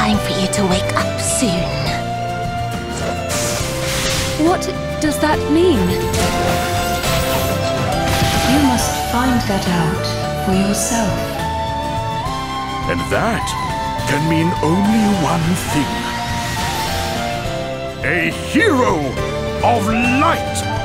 time for you to wake up soon. What does that mean? You must find that out for yourself. And that can mean only one thing. A hero of light!